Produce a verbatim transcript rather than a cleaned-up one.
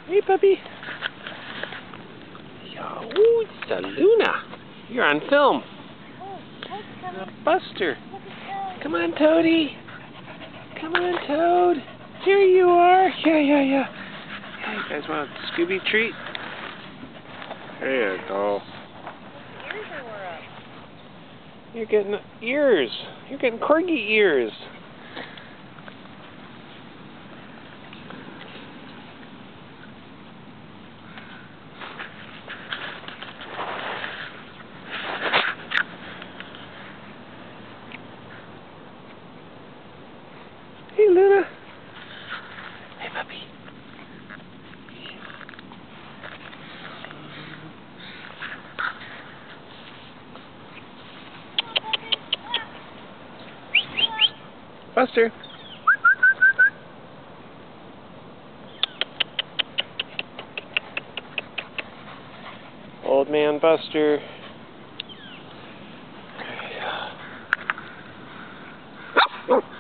Hey, puppy. Yo, it's a Luna. You're on film. Oh, Toad's coming. Uh, Buster. Look at Toad. Come on, Toady. Come on, Toad. Here you are. Yeah, yeah, yeah. Yeah, you guys want a Scooby treat? There you go. His ears are up. You're getting ears. You're getting corgi ears. Hey, Luna. Hey, puppy. Buster. Old man Buster. Okay.